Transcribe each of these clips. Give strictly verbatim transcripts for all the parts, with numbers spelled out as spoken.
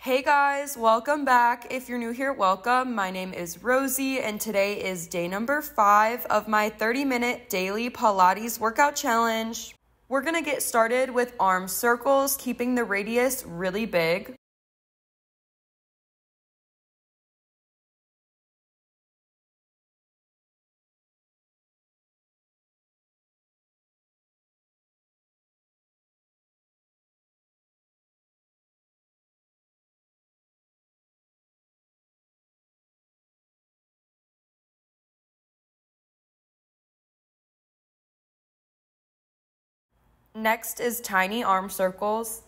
Hey guys, welcome back. If you're new here, welcome. My name is Rosie, and today is day number five of my thirty minute daily Pilates workout challenge. We're gonna get started with arm circles, keeping the radius really big. Next is tiny arm circles.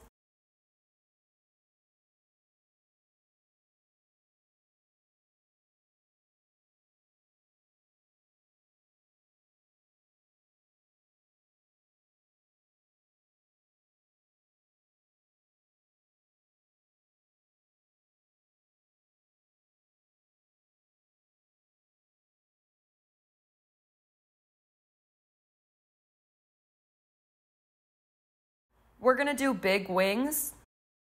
We're gonna do big wings.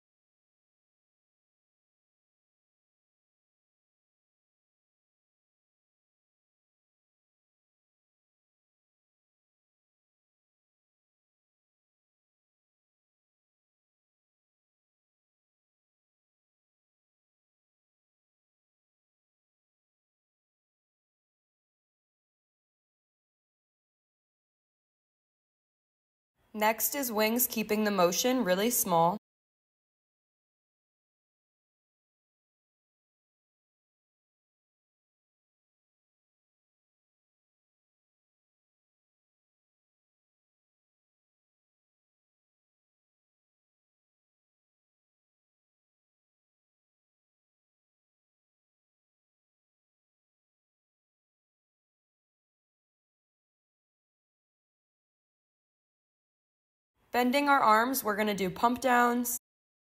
Next is wings, keeping the motion really small. Bending our arms, we're gonna do pump downs.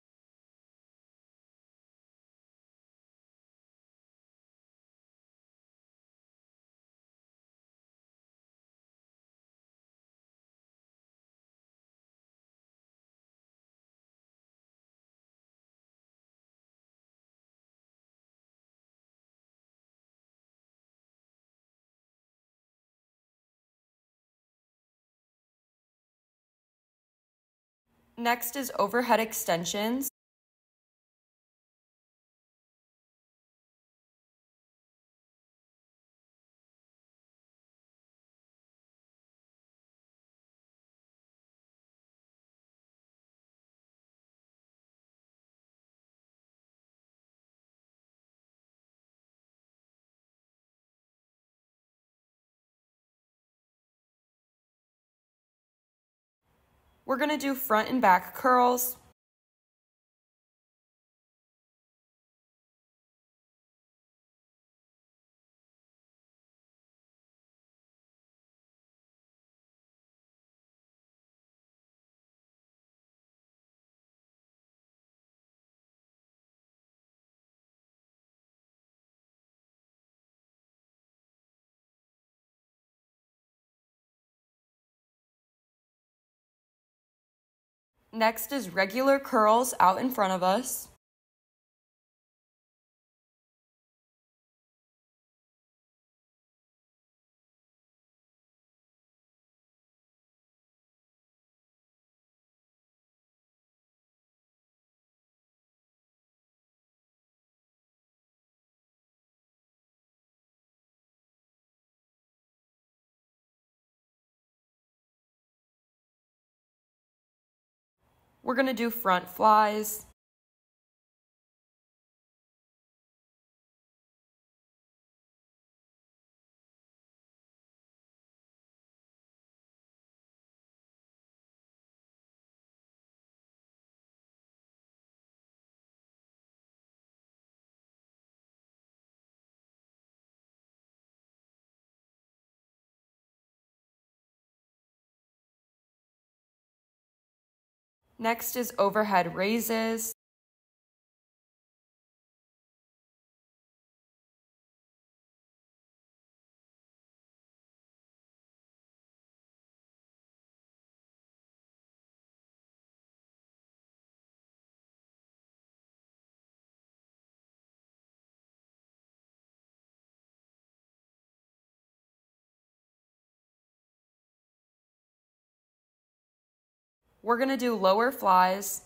Next is overhead extensions. We're gonna do front and back curls. Next is regular curls out in front of us. We're gonna do front flies. Next is overhead raises. We're going to do lower flies.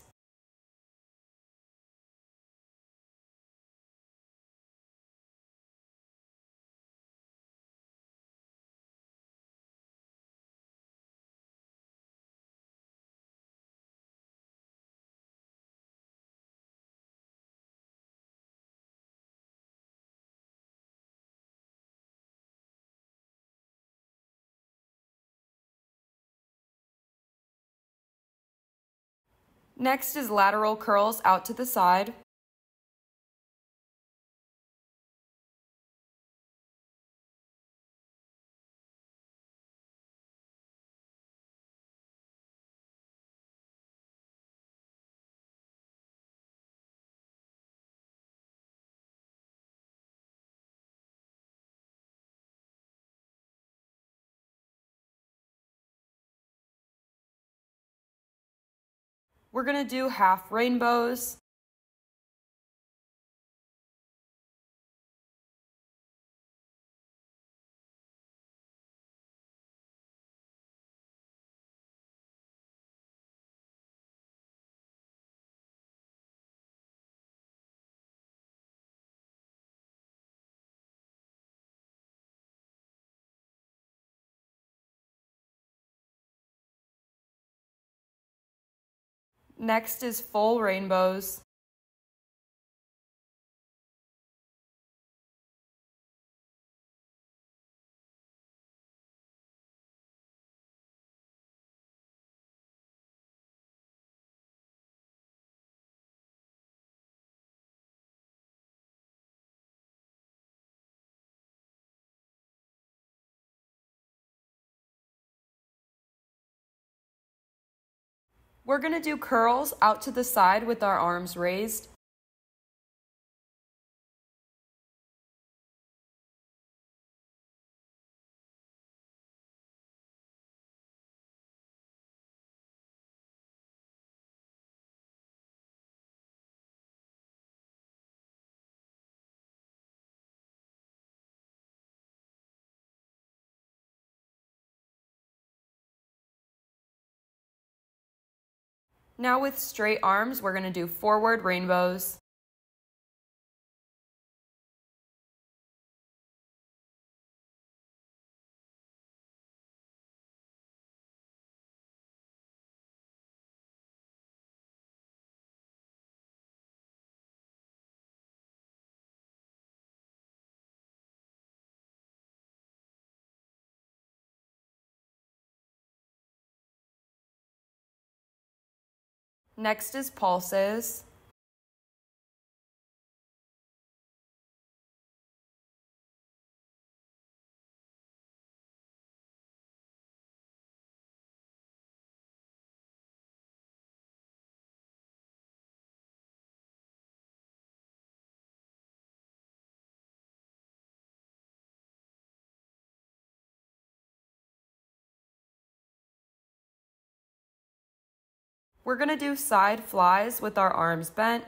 Next is lateral curls out to the side. We're going to do half rainbows. Next is full rainbows. We're going to do curls out to the side with our arms raised. Now with straight arms, we're going to do forward rainbows. Next is pulses. We're going to do side flies with our arms bent.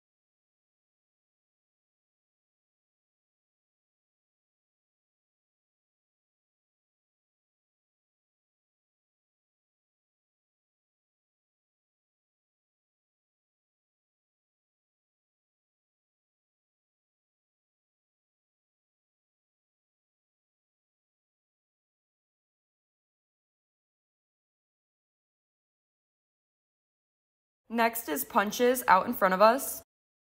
Next is punches out in front of us.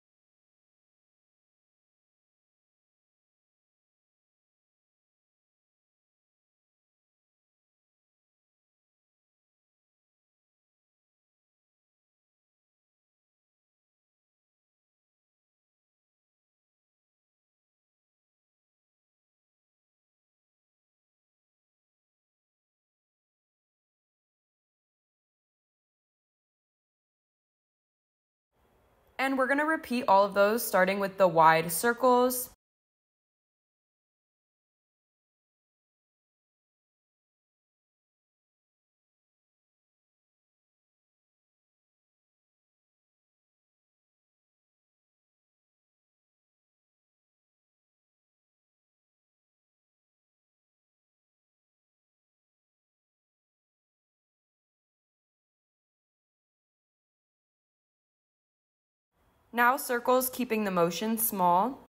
And we're going to repeat all of those, starting with the wide circles. Now circles, keeping the motion small.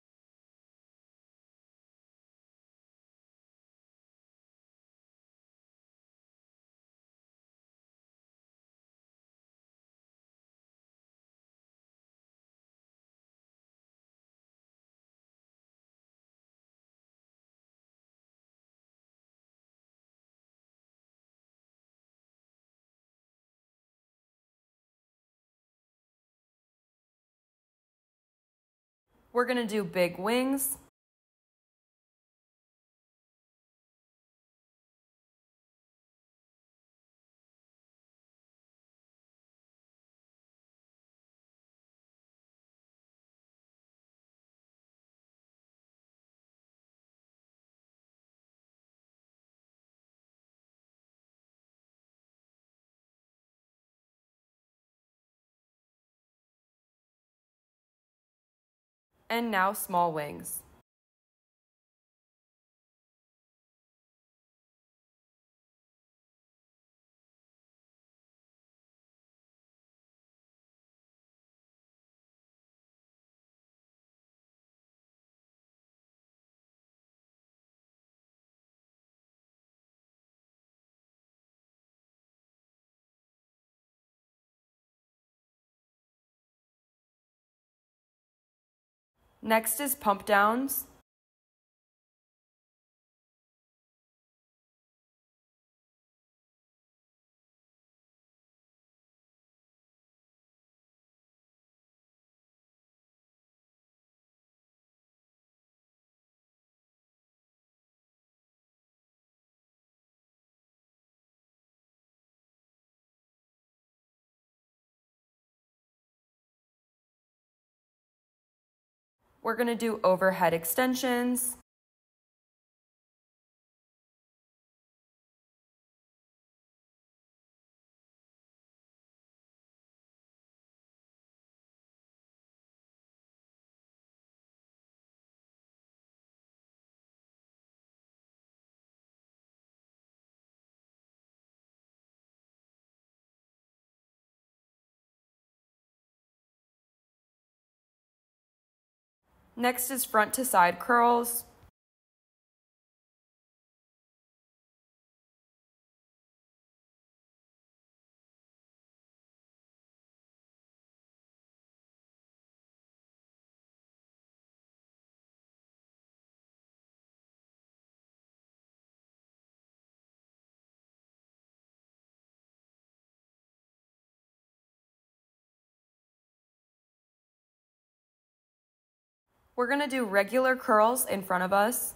We're going to do big wings. And now small wings. Next is pump downs. We're going to do overhead extensions. Next is front to side curls. We're going to do regular curls in front of us.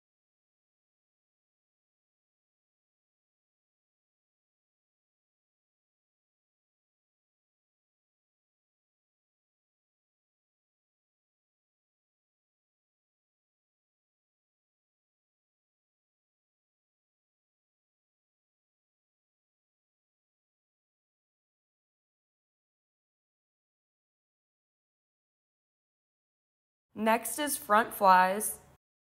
Next is front flies.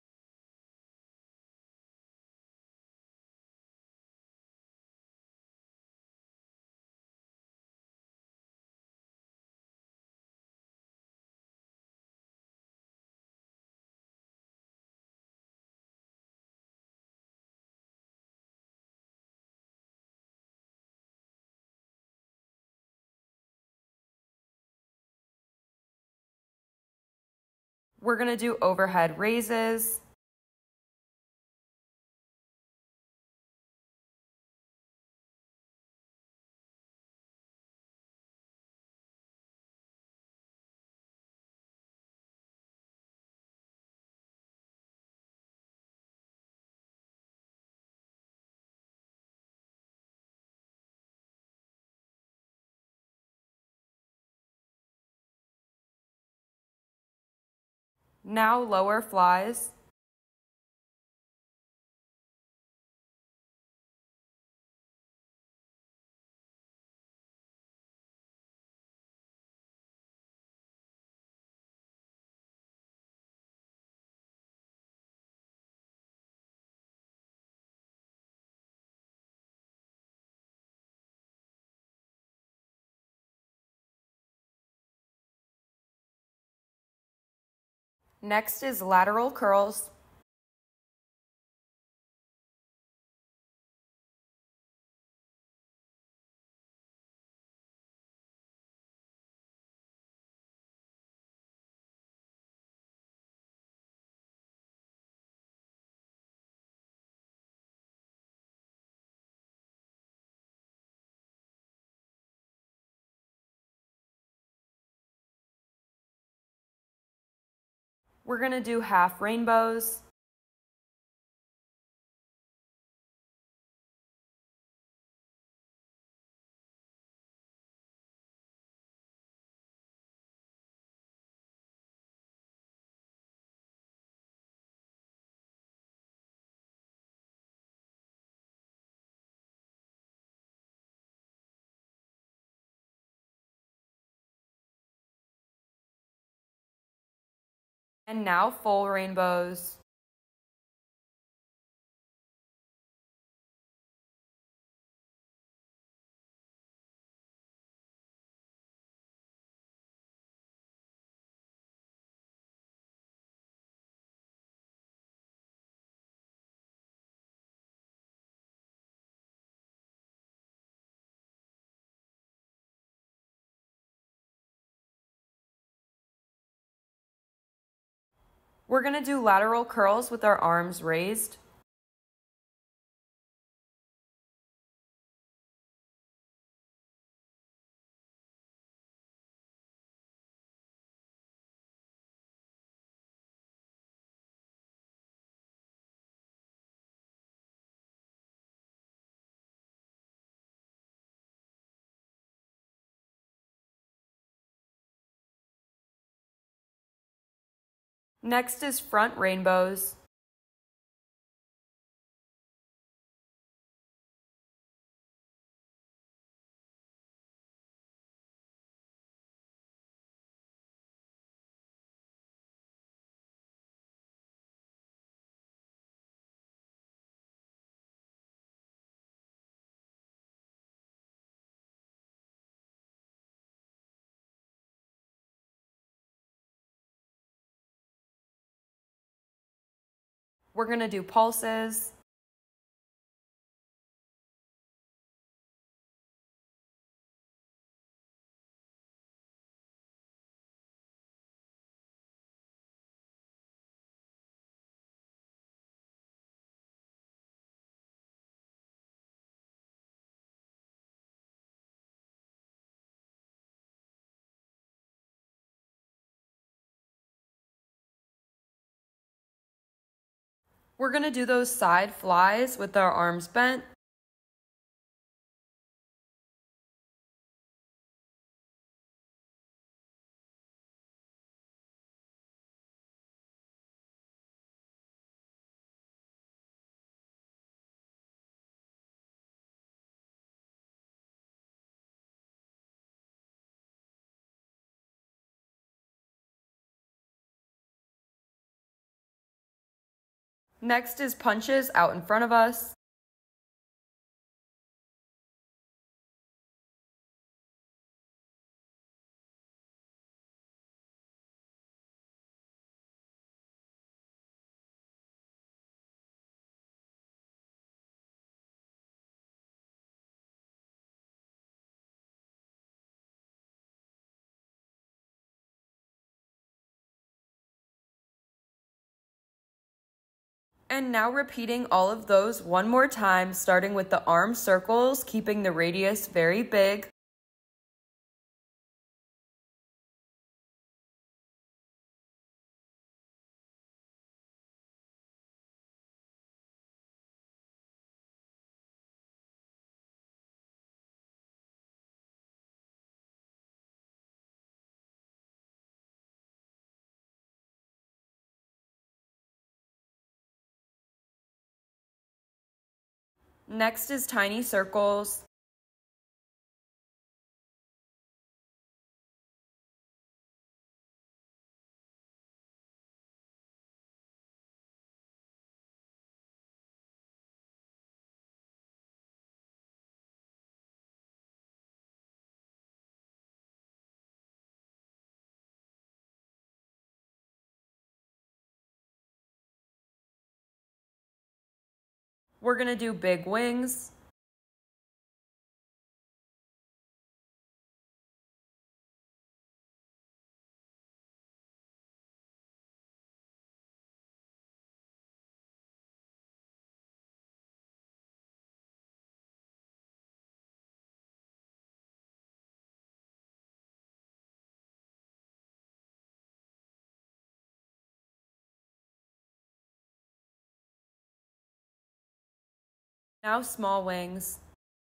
We're going to do overhead raises. Now lower flies. Next is lateral curls. We're going to do half rainbows. And now full rainbows. We're going to do lateral curls with our arms raised. Next is front rainbows. We're going to do pulses. We're going to do those side flies with our arms bent. Next is punches out in front of us. And now repeating all of those one more time, starting with the arm circles, keeping the radius very big. Next is tiny circles. We're gonna do big wings. Now small wings.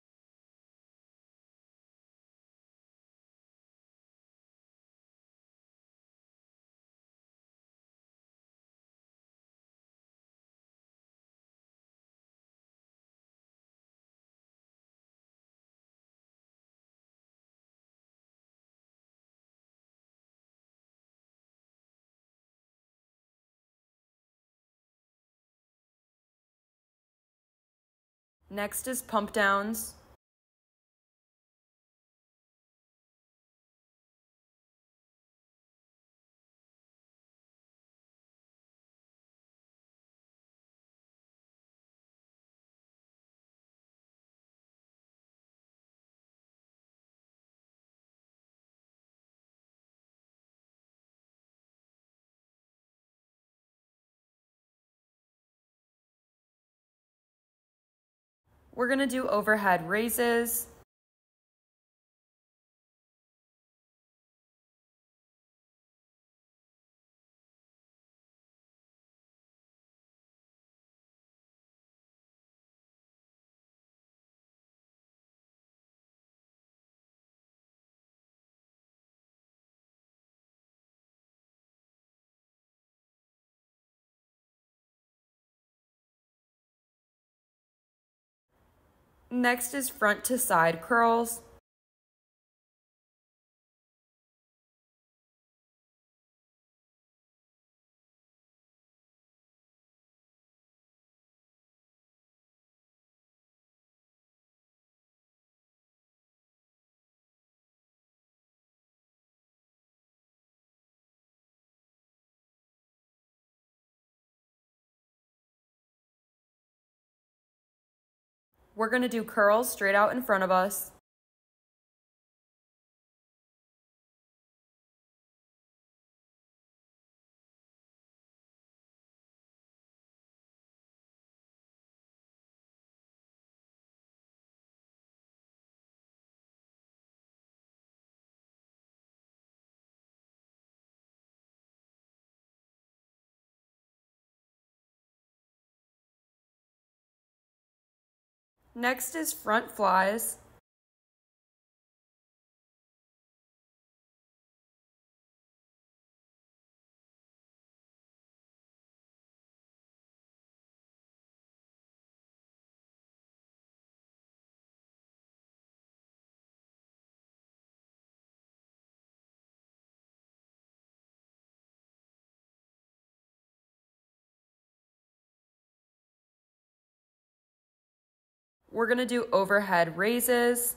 Next is pump downs. We're gonna do overhead raises. Next is front to side curls. We're gonna do curls straight out in front of us. Next is front flies. We're gonna do overhead raises.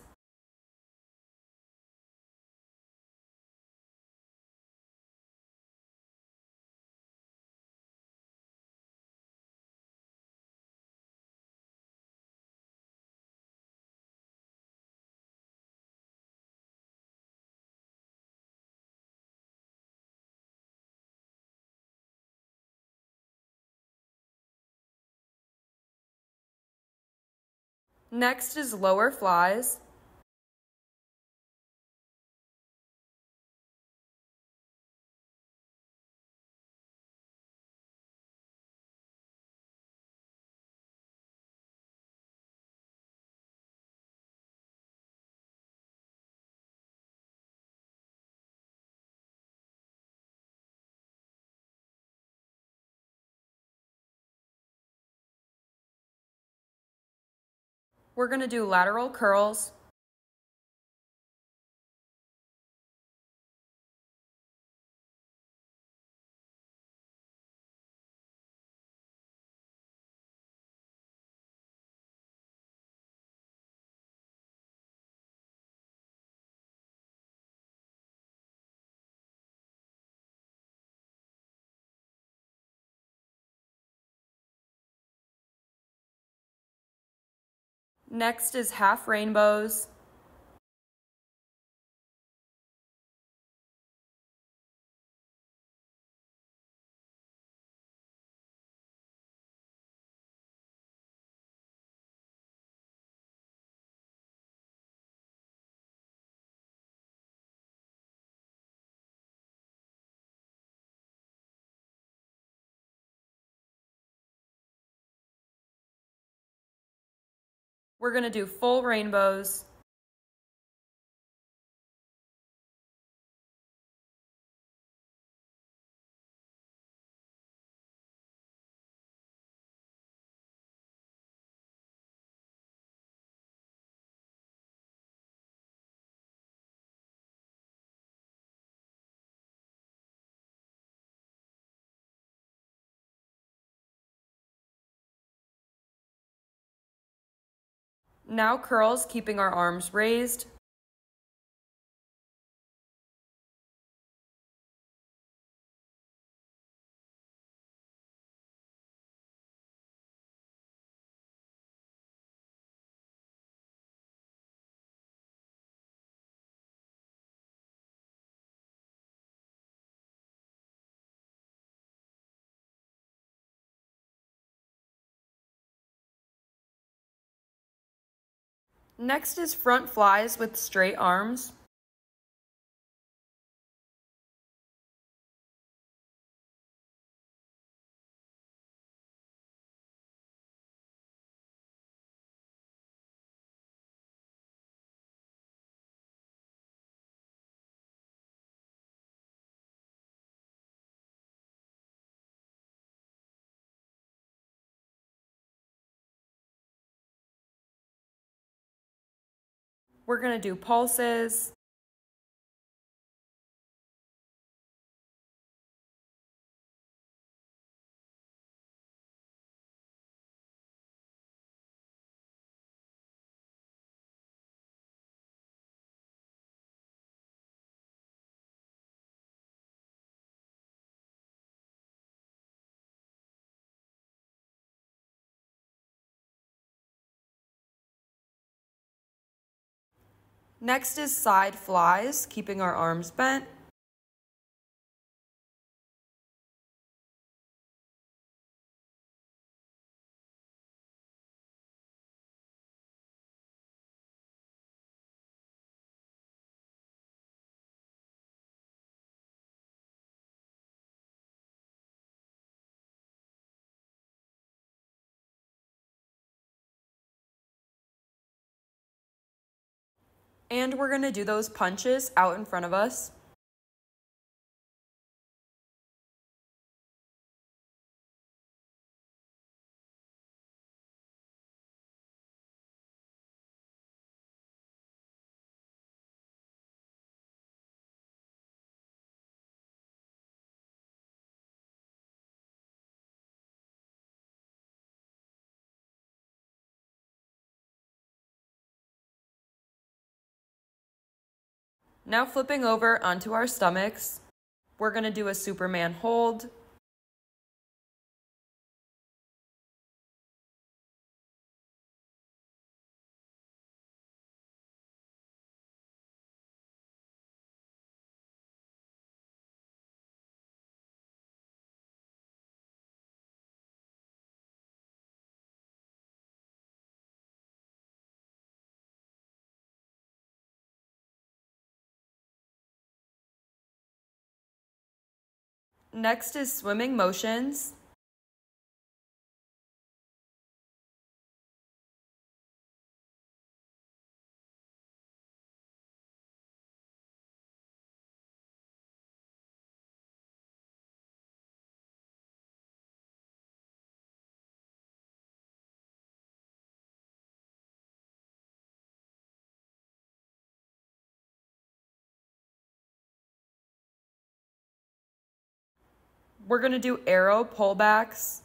Next is lower flies. We're gonna do lateral curls. Next is half rainbows. We're going to do full rainbows. Now curls, keeping our arms raised. Next is front flies with straight arms. We're going to do pulses. Next is side flies, keeping our arms bent. And we're going to do those punches out in front of us. Now flipping over onto our stomachs, we're going to do a Superman hold. Next is swimming motions. We're going to do arrow pullbacks.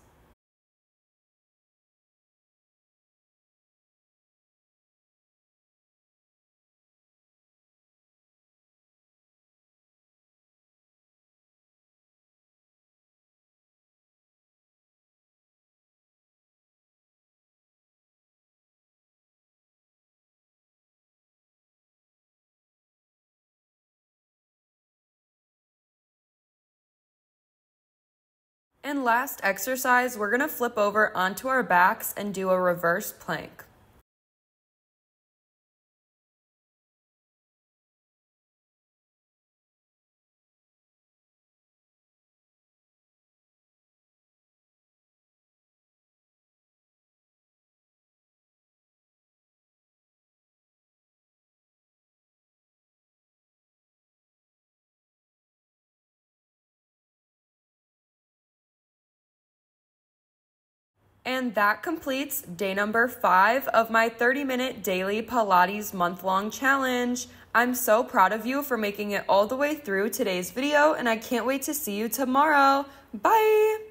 And last exercise, we're gonna flip over onto our backs and do a reverse plank. And that completes day number five of my thirty minute daily Pilates month-long challenge. I'm so proud of you for making it all the way through today's video, and I can't wait to see you tomorrow. Bye!